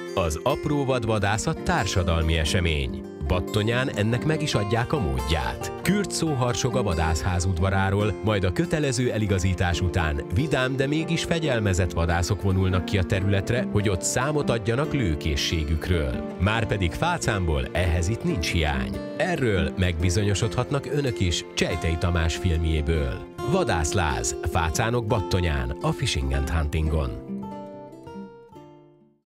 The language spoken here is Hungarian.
Az apró vadvadászat társadalmi esemény. Battonyán ennek meg is adják a módját. Kürt szó harsog a vadászház udvaráról, majd a kötelező eligazítás után vidám, de mégis fegyelmezett vadászok vonulnak ki a területre, hogy ott számot adjanak lőkészségükről. Márpedig Fácánból ehhez itt nincs hiány. Erről megbizonyosodhatnak önök is Csejtei Tamás filmjéből. Vadászláz, Fácánok Battonyán, a Fishing and Huntingon.